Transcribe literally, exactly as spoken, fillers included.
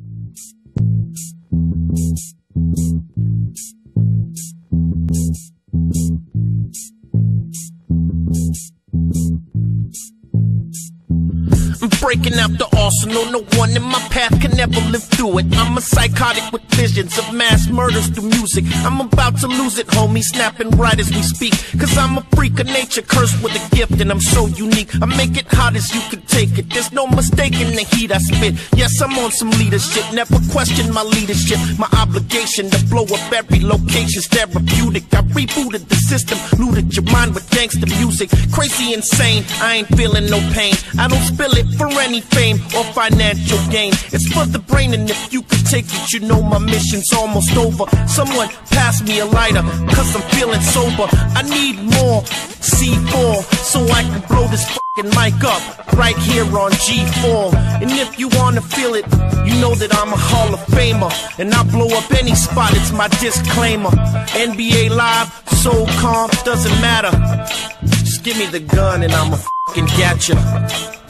I'm breaking out the arsenal, no one in my path can ever live through it. I'm a psychotic with visions of mass murders through music. I'm about to lose it, homie, snapping right as we speak. Cause I'm a freak of nature, cursed with a gift, and I'm so unique. I make it hot as you can take it, there's no mistaking the heat I spit. Yes, I'm on some leadership, never question my leadership. My obligation to blow up every location's therapeutic. I rebooted the system, looted your mind with gangster music. Crazy, insane, I ain't feeling no pain. I don't spill it for any fame or financial gain. It's for the brain, and if you could take it, you know my mission's almost over. Someone pass me a lighter, cause I'm feeling sober. I need more C four, so I can blow this fucking mic up right here on G four. And if you wanna feel it, you know that I'm a Hall of Famer, and I blow up any spot, it's my disclaimer. N B A Live, so calm, doesn't matter. Just give me the gun and I'ma fucking get ya.